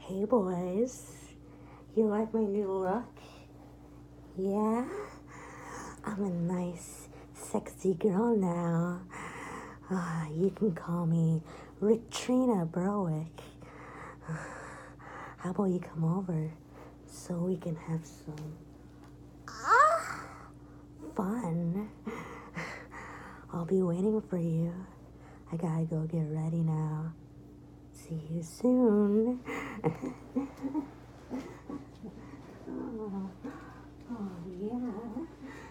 Hey boys, you like my new look? Yeah? I'm a nice, sexy girl now. You can call me Ritrina Browick. How about you come over so we can have some fun? I'll be waiting for you. I gotta go get ready now. See you soon. Oh, yeah.